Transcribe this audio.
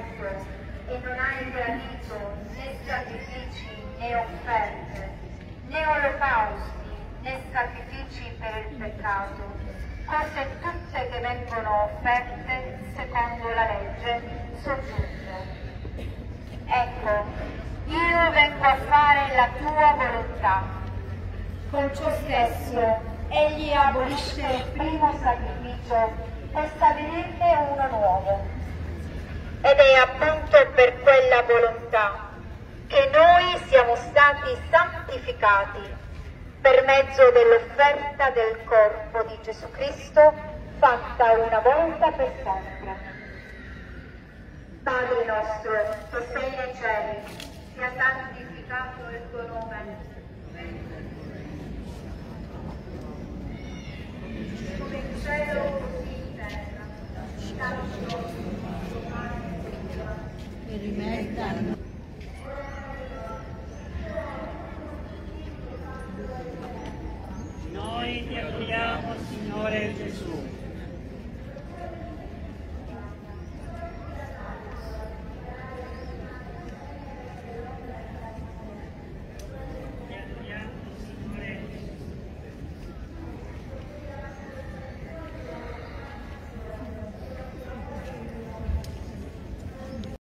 detto: e non hai gradito né sacrifici né offerte, né olocausti né sacrifici per il peccato, cose tutte che vengono offerte secondo la legge sono giuste. Ecco, io vengo a fare la tua volontà. Con ciò stesso egli abolisce il primo sacrificio per stabilirne uno nuovo. Ed è appunto per quella volontà che noi siamo stati santificati per mezzo dell'offerta del corpo di Gesù Cristo fatta una volta per sempre. Padre nostro, che sei nei cieli, sia santificato il tuo nome. Come in cielo così in terra. Dacci oggi il nostro pane quotidiano. E rimetta a noi. Noi ti adoriamo, Signore Gesù.